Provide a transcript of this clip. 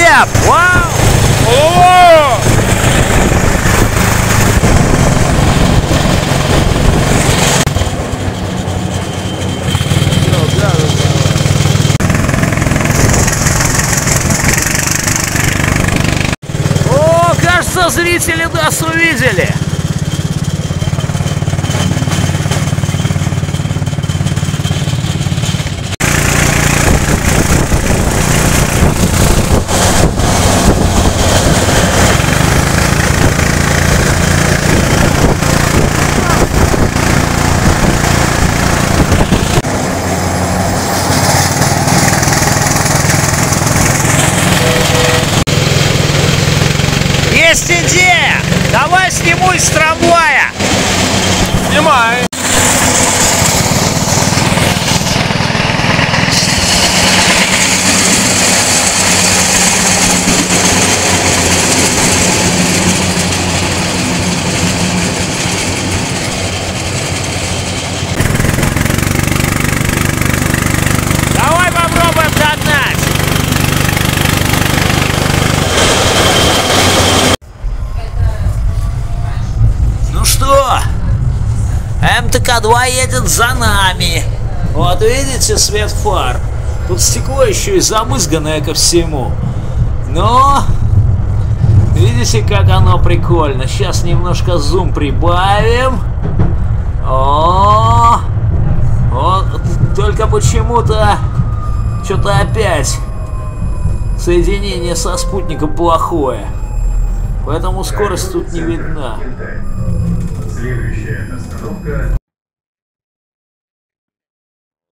Глеб! Вау! О! О, кажется, зрители нас увидели. Есть идея! Давай сниму из трамвая! Снимай! Давай попробуем догнать! Ну что? МТК-2 едет за нами. Вот видите свет фар? Тут стекло еще и замызганное ко всему. Но видите, как оно прикольно. Сейчас немножко зум прибавим. О, вот только почему-то что-то опять соединение со спутником плохое. Поэтому скорость тут не видна. Следующая остановка.